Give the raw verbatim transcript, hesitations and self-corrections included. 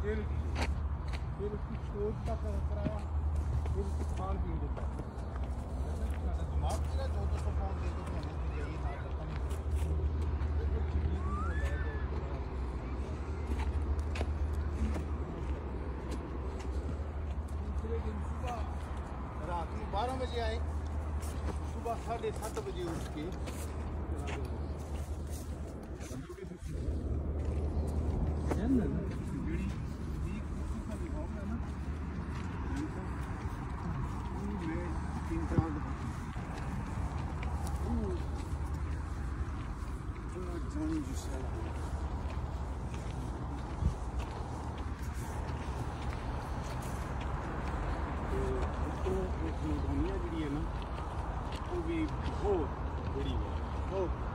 फिर फिर उसकी खोज का कराया, फिर उसकी खान पीन देता दिमाग तेरा चौदह सौ पाउंड दे दो तो हमें तो यही ना करता दूसरे दिन सुबह रात में बारह बजे आए, सुबह साढ़े सात बजे उठ के दुनिया जी है ना वो भी बहुत बड़ी है, बहुत